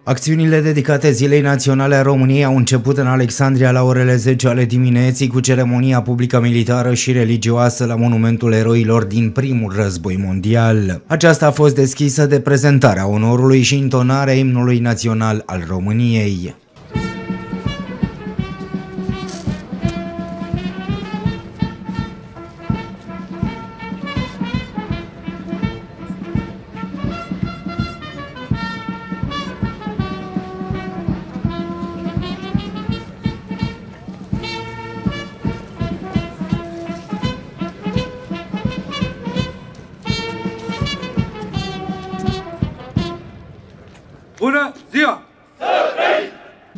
Acțiunile dedicate Zilei Naționale a României au început în Alexandria la orele 10 ale dimineții cu ceremonia publică militară și religioasă la monumentul eroilor din primul război mondial. Aceasta a fost deschisă de prezentarea onorului și intonarea imnului național al României. Bună ziua! Să trăiți!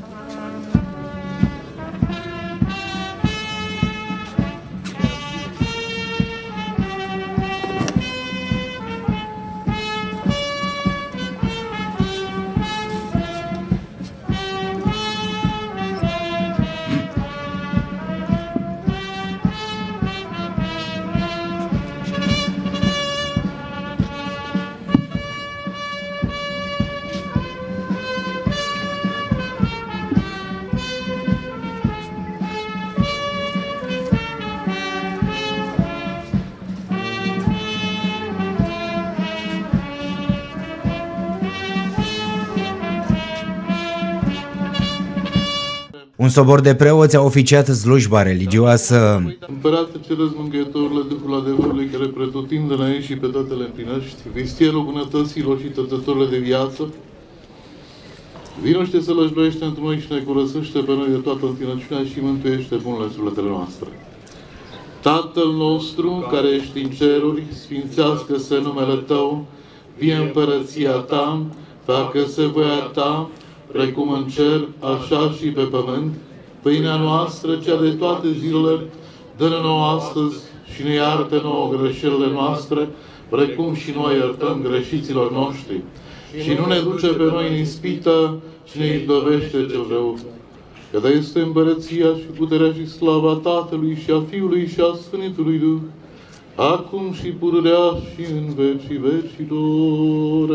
Un sobor de preoți a oficiat slujba religioasă. Împărate Ceresc, Mângâietorule, Duhul adevărului, care pretutindă aici și pe toate le împlinești, vistierul bunătăților și tătătorile de viață, vino și te sălășluiește într noi și ne curățește pe noi de toată întinăciunea și mântuiește bunele sufletele noastre. Tatăl nostru, care ești în ceruri, sfințească-se numele Tău, vie împărăția Ta, facă-se voia Ta, precum în cer, așa și pe pământ. Pâinea noastră, cea de toate zilele, dă-ne nouă astăzi și ne iartă nouă greșelile noastre, precum și noi iertăm greșiților noștri. Și nu ne duce pe noi în ispită, ci ne izbăvește cel rău. Că de este împărăția și puterea și slava Tatălui și a Fiului și a Sfântului Duh, acum și pururea și în vecii vecilor.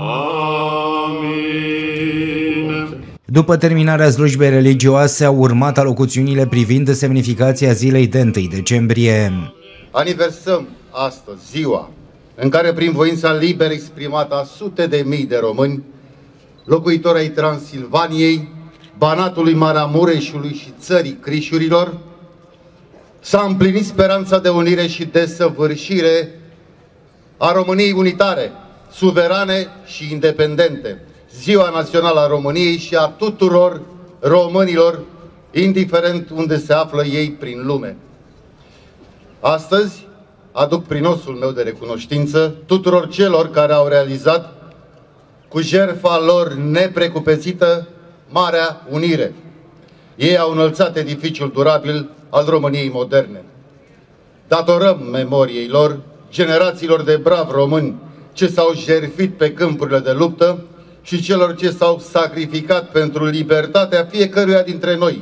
Amin. După terminarea slujbei religioase au urmat alocuțiunile privind semnificația zilei de 1 decembrie. Aniversăm astăzi ziua în care, prin voința liber exprimată a sute de mii de români, locuitori ai Transilvaniei, Banatului Maramureșului și țării Crișurilor, s-a împlinit speranța de unire și desăvârșire a României unitare, suverane și independente, Ziua Națională a României și a tuturor românilor, indiferent unde se află ei prin lume. Astăzi aduc prinosul meu de recunoștință tuturor celor care au realizat cu jertfa lor neprecupețită Marea Unire. Ei au înălțat edificiul durabil al României moderne. Datorăm memoriei lor, generațiilor de bravi români ce s-au jertfit pe câmpurile de luptă și celor ce s-au sacrificat pentru libertatea fiecăruia dintre noi.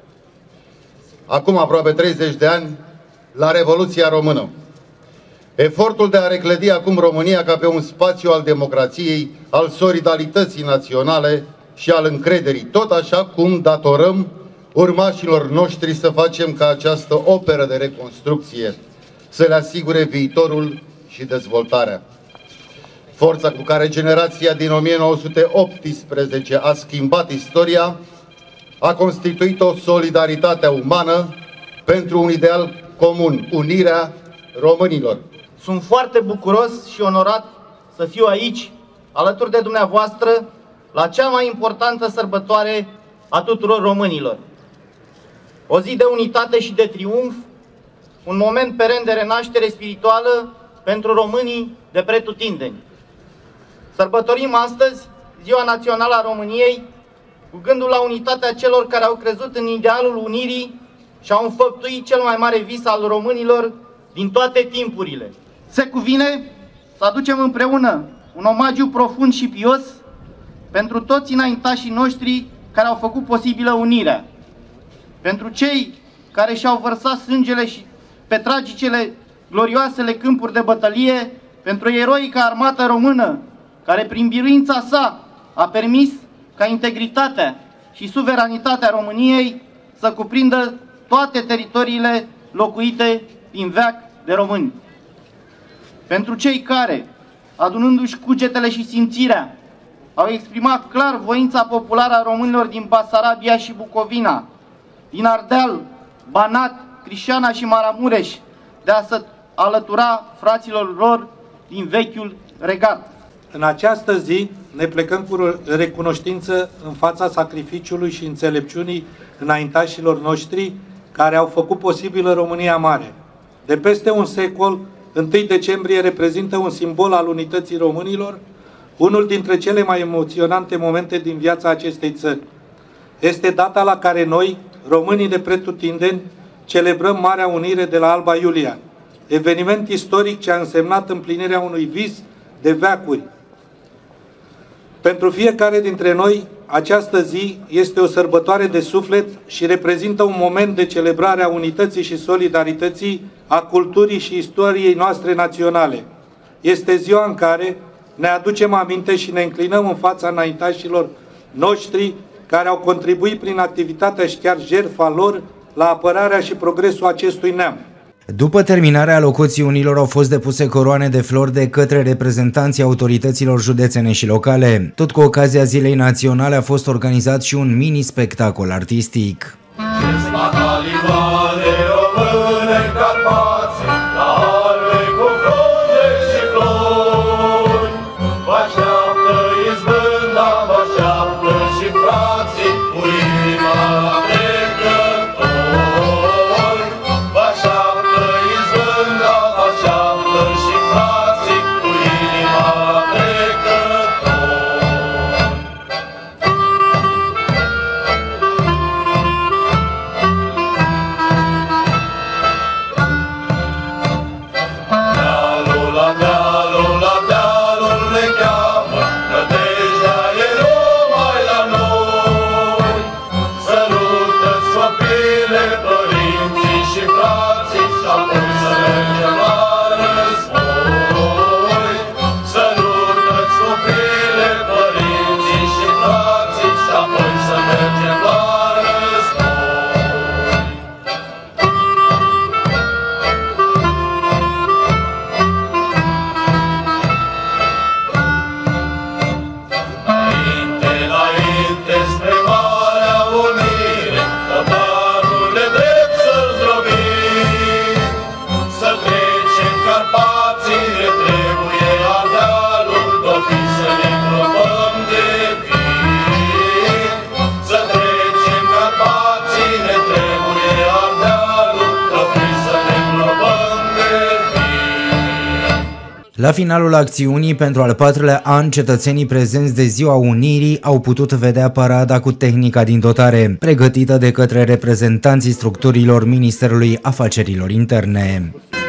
Acum aproape 30 de ani, la Revoluția Română. Efortul de a reclădi acum România ca pe un spațiu al democrației, al solidarității naționale și al încrederii, tot așa cum datorăm urmașilor noștri să facem ca această operă de reconstrucție să le asigure viitorul și dezvoltarea. Forța cu care generația din 1918 a schimbat istoria a constituit o solidaritate umană pentru un ideal comun, unirea românilor. Sunt foarte bucuros și onorat să fiu aici, alături de dumneavoastră, la cea mai importantă sărbătoare a tuturor românilor. O zi de unitate și de triumf, un moment peren de renaștere spirituală pentru românii de pretutindeni. Sărbătorim astăzi Ziua Națională a României cu gândul la unitatea celor care au crezut în idealul unirii și au înfăptuit cel mai mare vis al românilor din toate timpurile. Se cuvine să aducem împreună un omagiu profund și pios pentru toți înaintașii noștri care au făcut posibilă unirea, pentru cei care și-au vărsat sângele și pe tragicele, glorioasele câmpuri de bătălie, pentru eroica armată română, care prin biruința sa a permis ca integritatea și suveranitatea României să cuprindă toate teritoriile locuite din veac de români. Pentru cei care, adunându-și cugetele și simțirea, au exprimat clar voința populară a românilor din Basarabia și Bucovina, din Ardeal, Banat, Crișana și Maramureș, de a se alătura fraților lor din vechiul regat. În această zi ne plecăm cu recunoștință în fața sacrificiului și înțelepciunii înaintașilor noștri care au făcut posibilă România Mare. De peste un secol, 1 decembrie reprezintă un simbol al unității românilor, unul dintre cele mai emoționante momente din viața acestei țări. Este data la care noi, românii de pretutindeni, celebrăm Marea Unire de la Alba Iulia, eveniment istoric ce a însemnat împlinirea unui vis de veacuri. Pentru fiecare dintre noi, această zi este o sărbătoare de suflet și reprezintă un moment de celebrare a unității și solidarității, a culturii și istoriei noastre naționale. Este ziua în care ne aducem aminte și ne înclinăm în fața înaintașilor noștri care au contribuit prin activitatea și chiar jertfa lor la apărarea și progresul acestui neam. După terminarea locuțiunilor au fost depuse coroane de flori de către reprezentanții autorităților județene și locale. Tot cu ocazia Zilei Naționale a fost organizat și un mini-spectacol artistic. La finalul acțiunii, pentru al 4-lea an, cetățenii prezenți de Ziua Unirii au putut vedea parada cu tehnica din dotare, pregătită de către reprezentanții structurilor Ministerului Afacerilor Interne.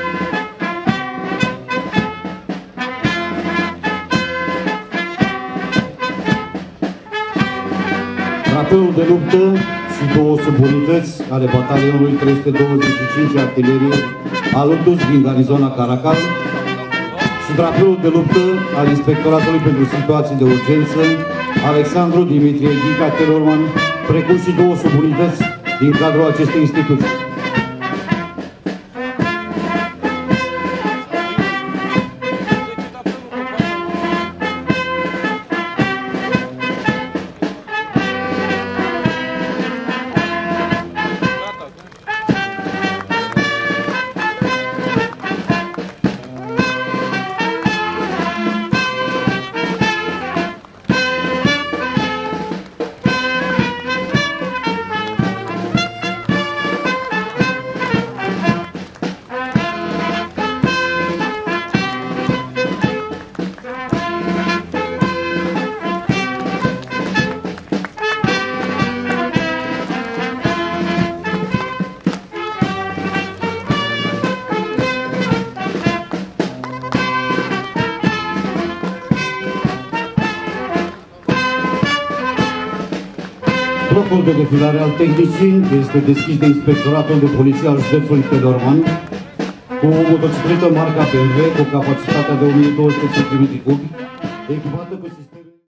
Drapelul de luptă și 2 subunități ale batalionului 325 artilerie alături din garnizona Caracal și drapelul de luptă al Inspectoratului pentru Situații de Urgență Alexandru Dimitrie Ghica Telorman, precum și 2 subunități din cadrul acestei instituții. Blocul de defilare al tehnicii este deschis de Inspectoratul de Poliție al județului Telorman cu o motocicletă marca BMW cu capacitatea de 1200 cm3, echipată cu sistem